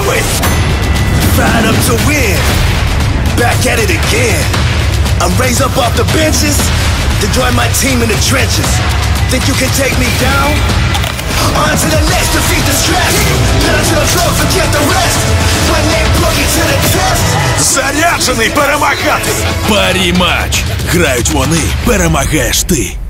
it. Fired up to win. Back at it again. I'm raised up off the benches to join my team in the trenches. Think you can take me down? On to the next, defeat the stress. Pedal to the floor, forget the rest. When they plug it to the test. Заряджений перемагати. Парі матч. Грають вони, перемагаєш ти.